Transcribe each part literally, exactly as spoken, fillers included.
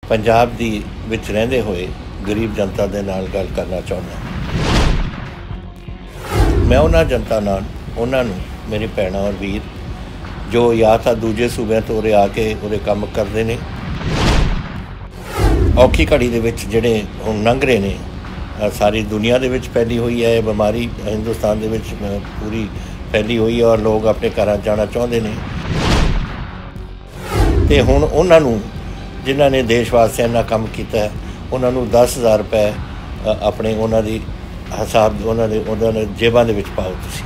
पंजाब दी विच रहिंदे होए गरीब जनता दे नाल गल करना चाहुंदा। मैं उन्हां जनता नाल उन्हां नूं मेरी भैणां और वीर जो या तां दूजे सूबे तो उरे आके उरे काम करदे ने, औखी घड़ी दे विच जिहड़े हुण लंघ रहे ने, सारी दुनिया दे विच फैली हुई है बीमारी, हिंदुस्तान दे विच पूरी फैली हुई है और लोग अपने घरां जाना चाहुंदे ने। ते हुण उन्हां नूं जिन्हां ने देश वास्ते इन्ना काम कीता है उन्हां नूं दस हज़ार रुपए अपने उन्हां दी हिसाब उन्हां दे उन्हां दे जेबां दे विच पाओ। तुसीं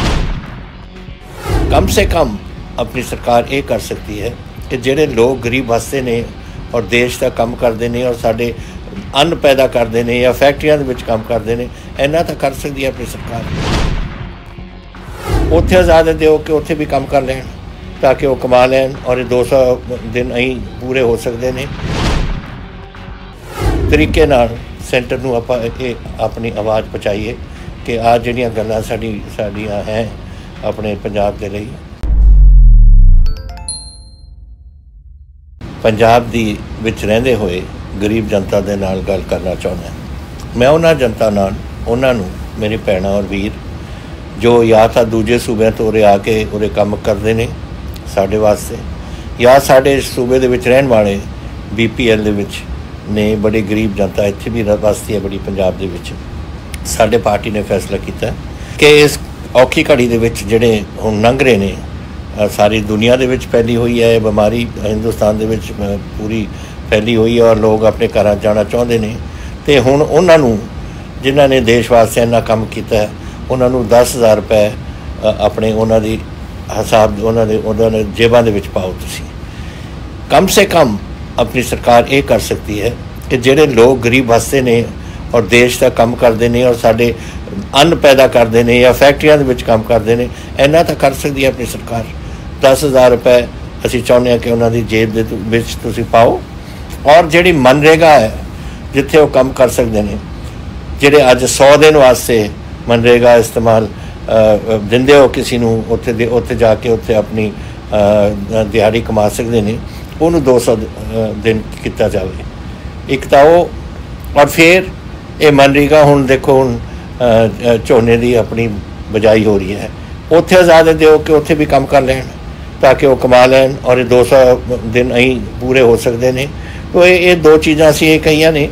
कम से कम अपनी सरकार ये कर सकती है कि जिहड़े लोग गरीब वसते ने और देश का काम करते हैं और साडे अन्न पैदा करते हैं या फैक्ट्रियां दे विच काम करते हैं, इन्ना तो कर सकती है अपनी सरकार। उत्थे आज़ादी दो कि उत्थे भी काम कर लैन ताकि वो कमा लैन और दो सौ दिन अं पूरे हो सकते हैं। तरीके नाल सेंटर नूं आपां अपनी आवाज़ पहुँचाइए कि आ जिहड़ियां गल्लां साडी साडीआं हैं अपने पंजाब दे लई। पंजाब दी विच रहिंदे होए गरीब जनता दे नाल गल करना चाहुंदा। मैं उन्हां जनता नाल उन्हां नूं मेरी भैणां और वीर जो या तां दूजे सूबे तो उरे आके उरे काम करदे ने साडे वास्ते, या साडे सूबे दे विच रहण वाले बी पी एल दे विच ने, बड़ी गरीब जनता इत्थे भी वसदी है बड़ी पंजाब दे विच। साडे पार्टी ने फैसला कीता कि इस औखी घड़ी दे विच जिहड़े हुण लंघ रहे ने, सारी दुनिया दे विच फैली हुई है बीमारी, हिंदुस्तान दे विच पूरी फैली हुई है और लोग अपने घरां जाना चाहुंदे ने। ते हुण उन्हां नूं जिन्हां ने देश वास्ते इन्ना काम कीता है उन्हां नूं दस हज़ार रुपए अपने उन्हां दी हिसाब उन्हां दे उन्हां दे जेबां दे विच पाओ। तुसीं कम से कम अपनी सरकार ये कर सकती है कि जिहड़े लोग गरीब वसते ने और देश का काम करते हैं और साडे अन्न पैदा करते हैं या फैक्ट्रियां दे विच काम करते हैं, इन्ना तो कर सकती है अपनी सरकार। दस हज़ार रुपए असीं चाहुंदे हां कि उन्हां दी जेब दे विच तुसीं पाओ और जिहड़ी मनरेगा है जिथे वो काम कर सकते हैं, जिहड़े अज सौ दिन वास्ते मनरेगा इस्तेमाल दिंदे हो किसी नूं उत्थे दे उत्थे जाके उत्थे अपनी दिहाड़ी कमा सकते हैं, उन्होंने दो सौ दिन किया जाए। एक तो वो और फिर ये मनरेगा हुण देखो हुण झोने की अपनी बजाई हो रही है, उत्थे आज़ादी दो कि उत्थे भी काम कर लैन ताकि वो कमा लैन और दो सौ दिन अं पूरे हो सकते हैं। तो ये दो चीज़ां असीं ये कहियां ने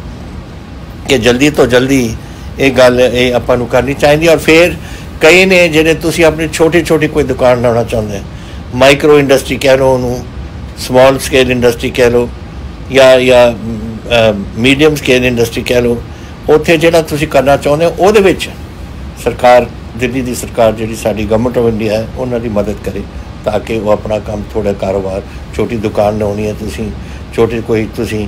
कि जल्दी तो जल्दी ये गल ये आपां नूं करनी चाहिए। और फिर कई ने जिहड़े तुसीं अपनी छोटी छोटी कोई दुकान लाना चाहुंदे, माइक्रो इंडस्ट्री कह लो उन्होंने, स्मॉल स्केल इंडस्ट्री कह लो या या मीडियम स्केल इंडस्ट्री कह लो, उत्थे जिहड़ा तुसीं करना चाहुंदे हो उहदे विच सरकार दिल्ली की सरकार जिहड़ी साडी गवर्नमेंट ऑफ इंडिया है उन्हां दी मदद करे ताकि वो अपना काम थोड़ा कारोबार छोटी दुकान लाउणी है, तुसीं छोटी कोई तुसीं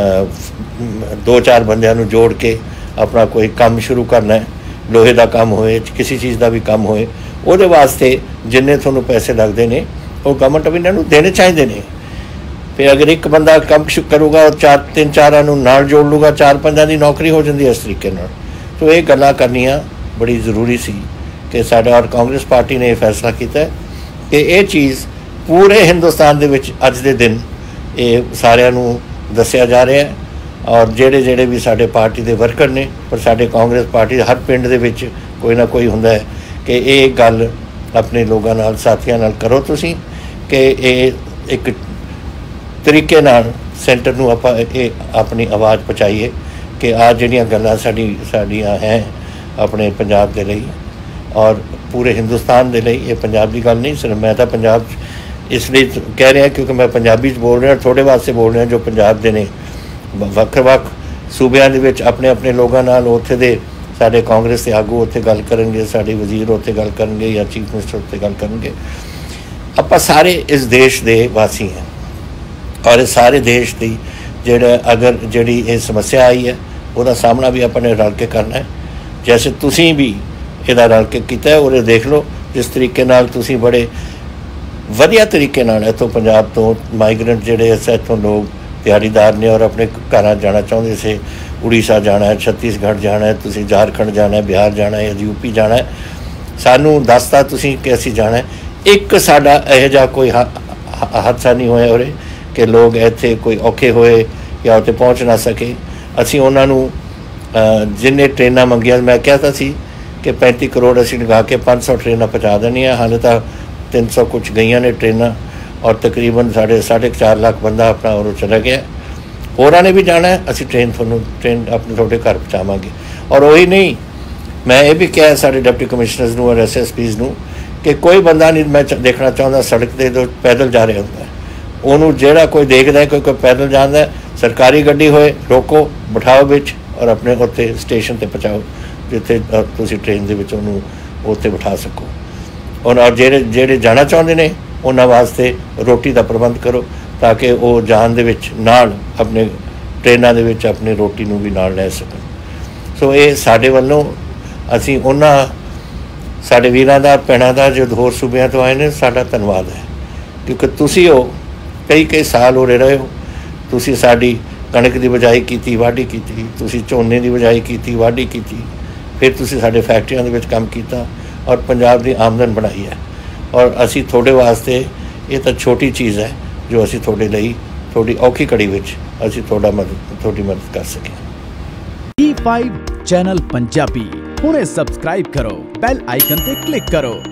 दो चार बंदियां नूं जोड़ के अपना कोई काम शुरू करना है, लोहे का काम होए किसी चीज़ का भी काम होए, उहदे वास्ते जिन्ने तुहानूं पैसे लगते हैं वो गवर्नमेंट ऑफ इंडिया नूं देने चाहिए ने। फिर अगर एक बंदा काम करूगा और चार तीन चार नूं नाल जोड़ लूगा, चार पंजां दी नौकरी हो जाती है इस तरीके नाल। तो ये गल्लां करनियां बड़ी जरूरी सी कि साडा और कांग्रेस पार्टी ने यह फैसला किया कि ये चीज़ पूरे हिंदुस्तान दे विच अज दे दिन ये सारिਆਂ नूं दस्सिया जा रहा है। और जेड़े जेड़े भी साडे पार्टी के वर्कर ने, पर साडे कांग्रेस पार्टी हर पिंड दे विच कोई ना कोई हुंदा है कि ये गल अपने लोगों नाल साथियों नाल करो तुसीं कि ये एक तरीके नाल सेंटर नूं आपां अपनी आवाज़ पहुँचाइए कि आ जिहड़ियां गल्लां साडी साडीआं हैं अपने पंजाब दे लई और पूरे हिंदुस्तान दे लई। ये पंजाब की गल नहीं, सिर्फ मैं तो पंजाब इसलिए कह रहा क्योंकि मैं पंजाबी बोल रहा, थोड़े वास्ते बोल रहा जो पंजाब दे ने ਵੱਖ ਵੱਖ सूबਿਆਂ ਦੇ ਵਿੱਚ अपने अपने लोगों नाल उत्थे दे साडे कांग्रेस के आगू उत्थे गल करनगे, साडे वजीर उत्थे गल करनगे या चीफ मिनिस्टर उत्थे गल करनगे। आपां सारे इस देश दे वासी हैं और इस सारे देश की जिहड़ा अगर जिहड़ी ये समस्या आई है उसका सामना भी अपने रल के करना है, जैसे तुसीं भी इहदा रल के कीता है। और देख लो जिस तरीके नाल तुसीं बड़े वधिया तरीके नाल इत्थों पंजाब तो माइग्रेंट जिहड़े इत्थों लोग दिहाड़ीदार ने और अपने घर जाना चाहते से, उड़ीसा जाना है, छत्तीसगढ़ जाना है, तुसीं झारखंड जाना है, बिहार जाना है, यूपी जाना है, सानू दसता तुसीं कि असीं जाना है। एक साडा इहो जिहा कोई हादसा नहीं होया उरे कि लोग इत्थे कोई औखे होए ਜਾਂ ਉੱਥੇ ਪਹੁੰਚ ਨਾ ਸਕੇ। ਅਸੀਂ ਉਹਨਾਂ ਨੂੰ ਜਿੰਨੇ ਟ੍ਰੇਨਾਂ ਮੰਗੀਆਂ, ਮੈਂ ਕਿਹਾ ਤਾਂ ਸੀ ਕਿ ਪੈਂਤੀ ਕਰੋੜ ਅਸੀਂ ਲਗਾ ਕੇ ਪੰਜ ਸੌ ਟ੍ਰੇਨਾਂ ਪਹੁੰਚਾ ਦੇਣੀਆਂ। ਹਾਲੇ ਤਾਂ ਤਿੰਨ ਸੌ ਕੁਛ ਗਈਆਂ ਨੇ ਟ੍ਰੇਨਾਂ, ਔਰ ਤਕਰੀਬਨ ਸਾਡੇ ਸਾਢੇ ਚਾਰ ਲੱਖ ਬੰਦਾ ਆਪਣਾ ਉਰੋਂ ਚਲਾ ਗਿਆ। ਹੋਰਾਂ ਨੇ ਵੀ ਜਾਣਾ, ਅਸੀਂ ਟ੍ਰੇਨ ਤੁਹਾਨੂੰ ਟ੍ਰੇਨ ਆਪਣੇ ਤੁਹਾਡੇ ਘਰ ਪਹੁੰਚਾਵਾਂਗੇ। ਔਰ ਉਹੀ ਨਹੀਂ, ਮੈਂ ਇਹ ਵੀ ਕਿਹਾ ਸਾਡੇ ਡਿਪਟੀ ਕਮਿਸ਼ਨਰਸ ਨੂੰ ਔਰ ਐਸ ਐਸ ਪੀਜ਼ ਨੂੰ ਕਿ ਕੋਈ ਬੰਦਾ ਨਹੀਂ ਮੈਂ ਦੇਖਣਾ ਚਾਹੁੰਦਾ ਸੜਕ 'ਤੇ ਜੋ ਪੈਦਲ ਜਾ ਰਿਹਾ ਹੁੰਦਾ, ਉਹਨੂੰ ਜਿਹੜਾ ਕੋਈ ਦੇਖਦਾ ਕੋਈ ਕੋਈ ਪੈਦਲ ਜਾਂਦਾ, ਸਰਕਾਰੀ ਗੱਡੀ ਹੋਏ ਰੋਕੋ, ਬਿਠਾਓ ਵਿੱਚ ਔਰ ਆਪਣੇ ਉੱਥੇ ਸਟੇਸ਼ਨ 'ਤੇ ਪਹੁੰਚਾਓ ਜਿੱਥੇ ਤੁਸੀਂ ਟ੍ਰੇਨ ਦੇ ਵਿੱਚ ਉਹਨੂੰ ਉੱਥੇ ਬਿਠਾ ਸਕੋ। ਔਰ ਜਿਹੜੇ ਜਿਹੜੇ ਜਾਣਾ ਚਾਹੁੰਦੇ ਨੇ ਉਹਨਾਂ ਵਾਸਤੇ ਰੋਟੀ ਦਾ ਪ੍ਰਬੰਧ ਕਰੋ ਤਾਂ ਕਿ ਉਹ ਜਾਣ ਦੇ ਵਿੱਚ ਨਾਲ ਆਪਣੇ ਟ੍ਰੇਨਾਂ ਦੇ ਵਿੱਚ ਆਪਣੀ ਰੋਟੀ ਨੂੰ ਵੀ ਨਾਲ ਲੈ ਸਕਣ। ਸੋ ਇਹ ਸਾਡੇ ਵੱਲੋਂ ਅਸੀਂ ਉਹਨਾਂ ਸਾਡੇ ਵੀਰਾਂ ਦਾ ਭੈਣਾਂ ਦਾ ਜੋ ਹੋਰ ਸੂਬਿਆਂ ਤੋਂ ਆਏ ਨੇ, ਸਾਡਾ ਧੰਨਵਾਦ ਹੈ ਕਿਉਂਕਿ ਤੁਸੀਂ ਉਹ ਕਈ ਕਈ ਸਾਲ ਉਰੇ ਰਹੇ ਹੋ। ਤੁਸੀਂ ਸਾਡੀ ਕਣਕ ਦੀ ਬਿਜਾਈ ਕੀਤੀ, ਵਾਢੀ ਕੀਤੀ, ਤੁਸੀਂ ਝੋਨੇ ਦੀ ਬਿਜਾਈ ਕੀਤੀ, ਵਾਢੀ ਕੀਤੀ, ਫਿਰ ਤੁਸੀਂ ਸਾਡੇ ਫੈਕਟਰੀਆਂ ਦੇ ਵਿੱਚ ਕੰਮ ਕੀਤਾ ਔਰ ਪੰਜਾਬ ਦੀ ਆਮਦਨ ਬਣਾਈ ਹੈ। ਔਰ ਅਸੀਂ ਤੁਹਾਡੇ ਵਾਸਤੇ ਇਹ ਤਾਂ ਛੋਟੀ ਚੀਜ਼ ਹੈ ਜੋ ਅਸੀਂ ਤੁਹਾਡੇ ਲਈ ਤੁਹਾਡੀ ਔਖੀ ਘੜੀ ਵਿੱਚ ਅਸੀਂ ਤੁਹਾਡਾ ਮਦਦ ਤੁਹਾਡੀ ਮਦਦ ਕਰ ਸਕੇ। ਟੀ ਫਾਈਵ ਚੈਨਲ ਪੰਜਾਬੀ ਹੁਣੇ ਸਬਸਕ੍ਰਾਈਬ ਕਰੋ, ਬੈਲ ਆਈਕਨ ਤੇ ਕਲਿੱਕ ਕਰੋ।